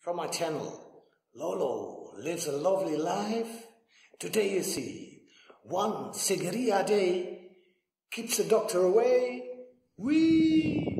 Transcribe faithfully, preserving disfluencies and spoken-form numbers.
from my channel, Lolo lives a lovely life. Today you see, one Seguiriya day keeps the doctor away. Wee!